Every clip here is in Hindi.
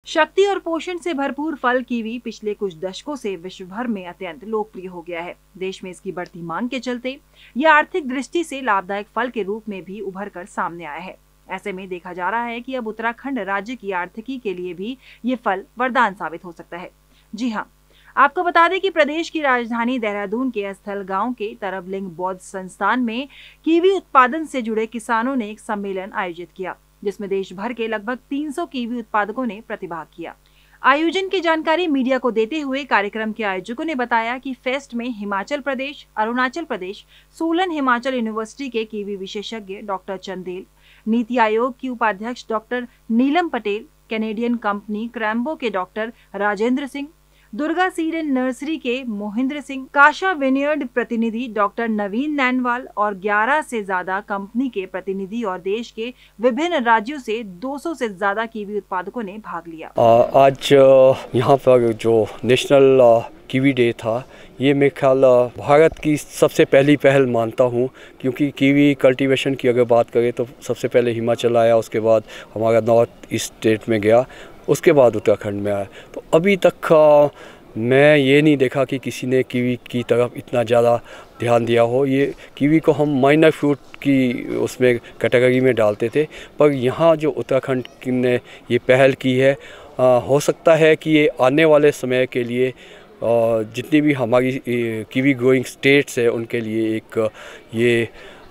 शक्ति और पोषण से भरपूर फल कीवी पिछले कुछ दशकों से विश्व भर में अत्यंत लोकप्रिय हो गया है। देश में इसकी बढ़ती मांग के चलते यह आर्थिक दृष्टि से लाभदायक फल के रूप में भी उभर कर सामने आया है। ऐसे में देखा जा रहा है कि अब उत्तराखंड राज्य की आर्थिकी के लिए भी ये फल वरदान साबित हो सकता है। जी हाँ, आपको बता दें कि प्रदेश की राजधानी देहरादून के स्थल गांव के तरबलिंग बौद्ध संस्थान में कीवी उत्पादन से जुड़े किसानों ने एक सम्मेलन आयोजित किया, जिसमें देश भर के लगभग 300 कीवी उत्पादकों ने प्रतिभाग किया। आयोजन की जानकारी मीडिया को देते हुए कार्यक्रम के आयोजकों ने बताया कि फेस्ट में हिमाचल प्रदेश, अरुणाचल प्रदेश, सोलन हिमाचल यूनिवर्सिटी के कीवी विशेषज्ञ डॉक्टर चंदेल, नीति आयोग की उपाध्यक्ष doctor Neelam Patel, Canadian company Crambo के doctor Rajendra Singh, Durga seed and nursery के मोहिंद्र सिंह, काशा विनियर्ड प्रतिनिधि डॉक्टर नवीन नैनवाल और 11 से ज्यादा कंपनी के प्रतिनिधि और देश के विभिन्न राज्यों से 200 से ज्यादा कीवी उत्पादकों ने भाग लिया। आज यहाँ पर जो नेशनल कीवी डे था, ये मेरे ख्याल भारत की सबसे पहली पहल मानता हूँ, क्योंकि कीवी कल्टीवेशन की अगर बात करें तो सबसे पहले हिमाचल आया, उसके बाद हमारा नॉर्थ ईस्ट स्टेट में गया, उसके बाद उत्तराखंड में आया। तो अभी तक मैं ये नहीं देखा कि किसी ने कीवी की तरफ इतना ज़्यादा ध्यान दिया हो। ये कीवी को हम माइनर फ्रूट की उसमें कैटेगरी में डालते थे, पर यहाँ जो उत्तराखंड ने ये पहल की है, हो सकता है कि ये आने वाले समय के लिए जितनी भी हमारी कीवी ग्रोइंग स्टेट्स है उनके लिए एक ये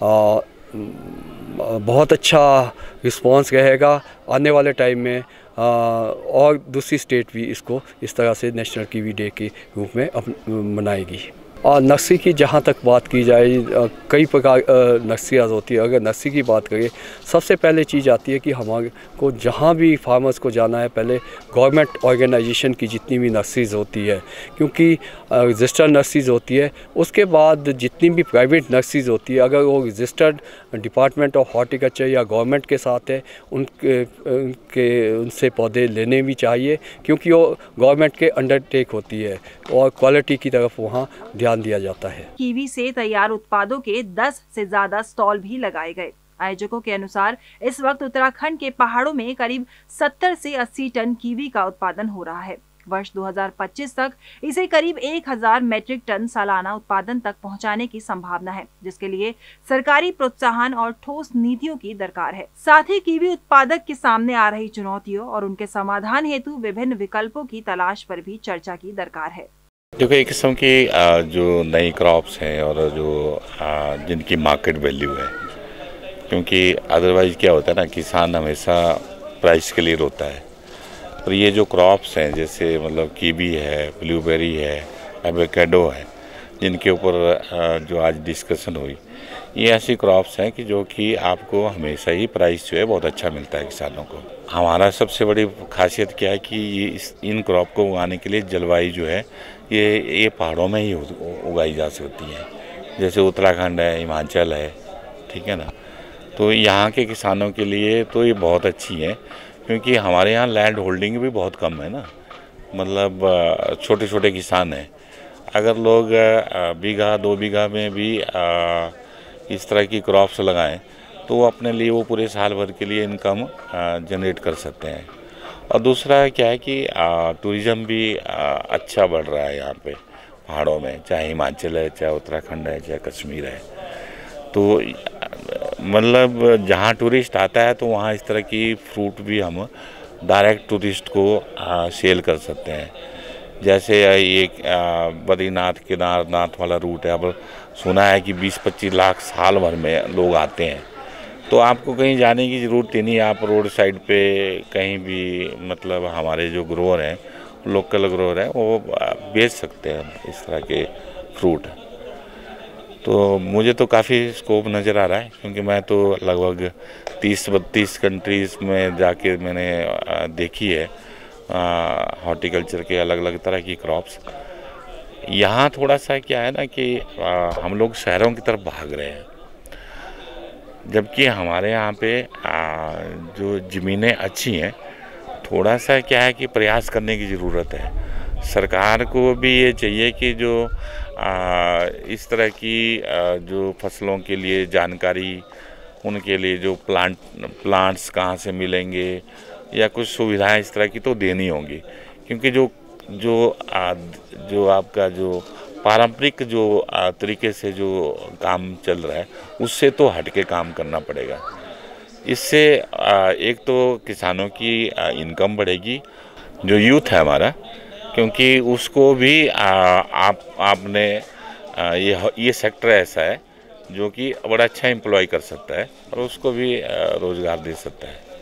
बहुत अच्छा रिस्पांस रहेगा आने वाले टाइम में। और दूसरी स्टेट भी इसको इस तरह से नेशनल कीवी डे के रूप में मनाएगी। और नर्सरी की जहाँ तक बात की जाए, कई प्रकार नर्सरियाँ होती है। अगर नर्सरी की बात करें, सबसे पहले चीज़ आती है कि हमारे को जहाँ भी फार्मर्स को जाना है, पहले गवर्नमेंट ऑर्गेनाइजेशन की जितनी भी नर्सरीज़ होती है, क्योंकि रजिस्टर्ड नर्सरीज़ होती है, उसके बाद जितनी भी प्राइवेट नर्सरीज़ होती है, अगर वो रजिस्टर्ड डिपार्टमेंट ऑफ हॉर्टिकल्चर या गवर्नमेंट के साथ है, उनसे पौधे लेने भी चाहिए, क्योंकि वो गवर्नमेंट के अंडरटेक होती है और क्वालिटी की तरफ वहाँ ध्यान दिया जाता है। कीवी से तैयार उत्पादों के 10 से ज्यादा स्टॉल भी लगाए गए। आयोजकों के अनुसार इस वक्त उत्तराखंड के पहाड़ों में करीब 70 से 80 टन कीवी का उत्पादन हो रहा है। वर्ष 2025 तक इसे करीब 1000 मैट्रिक टन सालाना उत्पादन तक पहुंचाने की संभावना है, जिसके लिए सरकारी प्रोत्साहन और ठोस नीतियों की दरकार है। साथ ही कीवी उत्पादक के सामने आ रही चुनौतियों और उनके समाधान हेतु विभिन्न विकल्पों की तलाश पर भी चर्चा की दरकार है। देखो, एक किस्म की जो नई क्रॉप्स हैं और जो जिनकी मार्केट वैल्यू है, क्योंकि अदरवाइज क्या होता है ना, किसान हमेशा प्राइस के लिए रोता है। और ये जो क्रॉप्स हैं, जैसे मतलब कीवी है, ब्लूबेरी है, एवोकाडो है, जिनके ऊपर जो आज डिस्कशन हुई, ये ऐसी क्रॉप्स हैं कि जो कि आपको हमेशा ही प्राइस जो है बहुत अच्छा मिलता है किसानों को। हमारा सबसे बड़ी खासियत क्या है कि ये इन क्रॉप को उगाने के लिए जलवायु जो है ये पहाड़ों में ही उगाई जा सकती है। जैसे उत्तराखंड है, हिमाचल है, ठीक है ना। तो यहाँ के किसानों के लिए तो ये बहुत अच्छी है, क्योंकि हमारे यहाँ लैंड होल्डिंग भी बहुत कम है ना, मतलब छोटे छोटे किसान हैं। अगर लोग बीघा 2 बीघा में भी इस तरह की क्रॉप्स लगाएं तो वो अपने लिए वो पूरे साल भर के लिए इनकम जनरेट कर सकते हैं। और दूसरा क्या है कि टूरिज़्म भी अच्छा बढ़ रहा है यहाँ पे पहाड़ों में, चाहे हिमाचल है, चाहे उत्तराखंड है, चाहे कश्मीर है। तो मतलब जहाँ टूरिस्ट आता है तो वहाँ इस तरह की फ्रूट भी हम डायरेक्ट टूरिस्ट को सेल कर सकते हैं। जैसे ये बद्रीनाथ केदारनाथ वाला रूट है, अब सुना है कि 20-25 लाख साल भर में लोग आते हैं, तो आपको कहीं जाने की ज़रूरत ही नहीं। आप रोड साइड पे कहीं भी, मतलब हमारे जो ग्रोअर हैं, लोकल ग्रोअर हैं, वो बेच सकते हैं इस तरह के फ्रूट। तो मुझे तो काफ़ी स्कोप नज़र आ रहा है, क्योंकि मैं तो लगभग 30-32 कंट्रीज़ में जाके मैंने देखी है हॉर्टिकल्चर के अलग अलग तरह की क्रॉप्स। यहाँ थोड़ा सा क्या है ना कि हम लोग शहरों की तरफ भाग रहे हैं, जबकि हमारे यहाँ पे जो ज़मीनें अच्छी हैं, थोड़ा सा क्या है कि प्रयास करने की ज़रूरत है। सरकार को भी ये चाहिए कि जो इस तरह की जो फसलों के लिए जानकारी, उनके लिए जो प्लांट्स कहाँ से मिलेंगे, या कुछ सुविधाएं इस तरह की तो देनी होंगी, क्योंकि जो जो जो आपका जो पारंपरिक जो तरीके से जो काम चल रहा है उससे तो हटके काम करना पड़ेगा। इससे एक तो किसानों की इनकम बढ़ेगी, जो यूथ है हमारा, क्योंकि उसको भी आपने ये सेक्टर ऐसा है जो कि बड़ा अच्छा एम्प्लॉय कर सकता है और उसको भी रोज़गार दे सकता है।